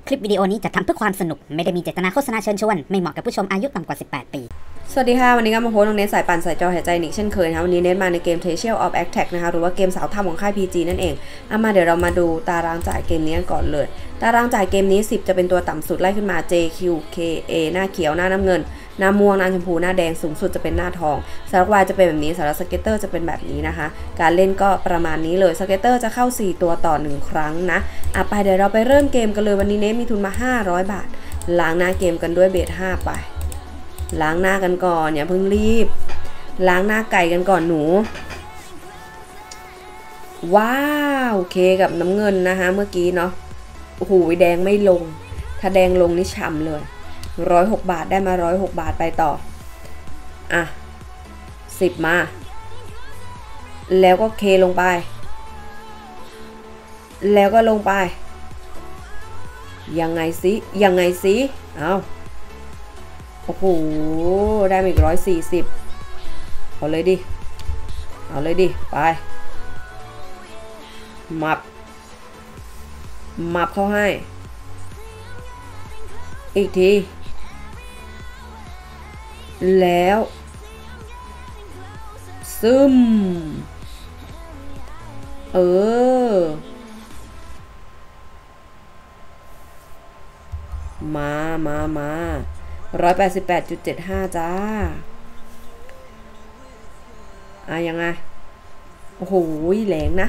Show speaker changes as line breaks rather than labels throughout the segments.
คลิปวิดีโอนี้จัดทำเพื่อความสนุกไม่ได้มีเจตนาโฆษณาเชิญชวนไม่เหมาะกับผู้ชมอายุต่ำกว่า18ปี
สวัสดีค่ะวันนี้ก็มาโพสต์ลงเน็ตสายปั่นสายจอหายใจอีกเช่นเคยนะคะวันนี้เน็ตมาในเกม Tale of Attack นะคะหรือว่าเกมสาวถ้ำของค่าย PG นั่นเองมาเดี๋ยวเรามาดูตารางจ่ายเกมนี้กันก่อนเลยตารางจ่ายเกมนี้10จะเป็นตัวต่ำสุดไล่ขึ้นมา JQKA หน้าเขียวหน้าน้ำเงินหน้าม่วงหน้าชมพูหน้าแดงสูงสุดจะเป็นหน้าทองสำหรับวายจะเป็นแบบนี้สำหรับสเก็ตเตอร์จะเป็นแบบนี้นะคะการเล่นก็ประมาณนี้เลยสเก็ตเตอร์จะเข้า4ตัวต่อ1ครั้งนะไปเดี๋ยวเราไปเริ่มเกมกันเลยวันนี้เน็ตมีทุนมา500 บาทล้างหน้าเกมกันด้วยเบส5ไปล้างหน้ากันก่อนอย่าเพิ่งรีบล้างหน้าไก่กันก่อนหนูว้าวเคกับน้ำเงินนะคะเมื่อกี้เนาะโอ้โหแดงไม่ลงถ้าแดงลงนี่ฉ่ำเลย106 บาทได้มา106 บาทไปต่อ10มาแล้วก็เคลงไปแล้วก็ลงไปยังไงสิเอาโอ้โหได้มาอีก140เอาเลยดิไปมับเข้าให้อีกทีแล้วซึมมา188.75 จ้ายังไงโอ้โหแรงนะ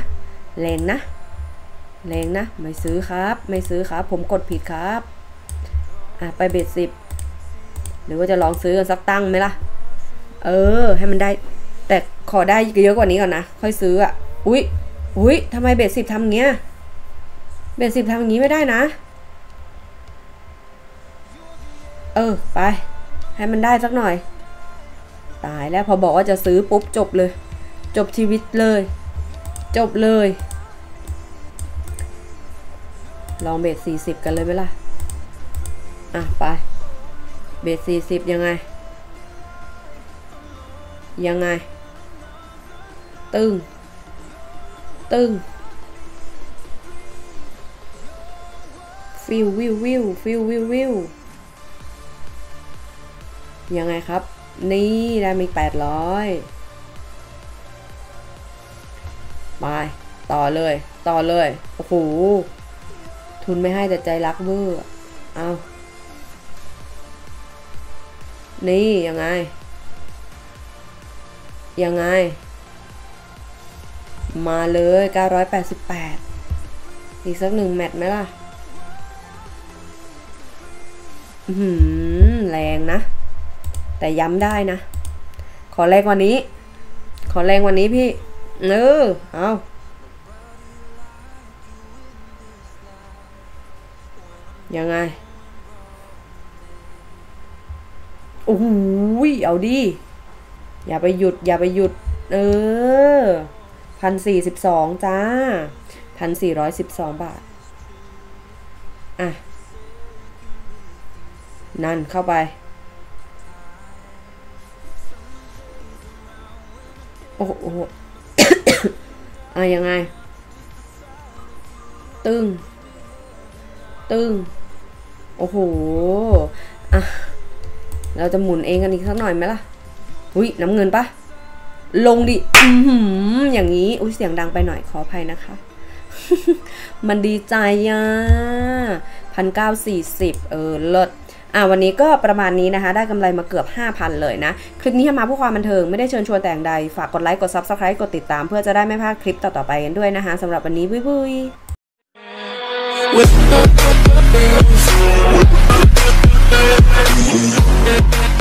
ไม่ซื้อครับผมกดผิดครับไปเบ็ด10หรือว่าจะลองซื้อกันสักตั้งไหมล่ะให้มันได้แต่ขอได้เยอะกว่านี้ก่อนนะค่อยซื้ออุ้ยทำไมเบ็ด10ทำเงี้ยเบ็ด10ทำอย่างนี้ไม่ได้นะไปให้มันได้สักหน่อยตายแล้วพอบอกว่าจะซื้อปุ๊บจบเลยจบชีวิตเลยจบเลยลองเบส40กันเลยไหมล่ะไปเบส40ยังไงตึงฟิวยังไงครับนี่ได้มี800ไปต่อเลยโอ้โหทุนไม่ให้แต่ใจรักเวอร์เอานี่ยังไงมาเลย988อีกสัก1แมตช์ไหมล่ะแรงนะแต่ย้ำได้นะขอแรงกว่านี้พี่เอายังไงโอ้โหเอาดิอย่าไปหยุด1,042จ้า1,412 บาทนั่นเข้าไปโอ้โห ยังไงตึงโอ้โหเราจะหมุนเองกันอีกสักหน่อยไหมล่ะน้ำเงินปะลงดิอย่างนี้เสียงดังไปหน่อยขออภัยนะคะ มันดีใจ1,940เลิศวันนี้ก็ประมาณนี้นะคะได้กำไรมาเกือบ 5,000 เลยนะคลิปนี้มาเพื่อความบันเทิงไม่ได้เชิญชวนแต่อย่างใดฝากกดไลค์กด Subscribe กดติดตามเพื่อจะได้ไม่พลาดคลิปต่อๆไปกันด้วยนะคะสำหรับวันนี้บุย